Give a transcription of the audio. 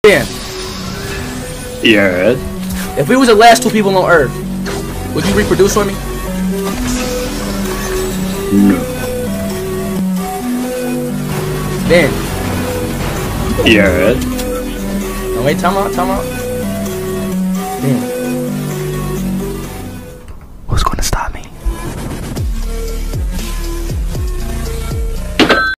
Ben, Yes. if we was the last two people on Earth, would you reproduce for me? No. Ben. Yes. No, wait, time out. Ben.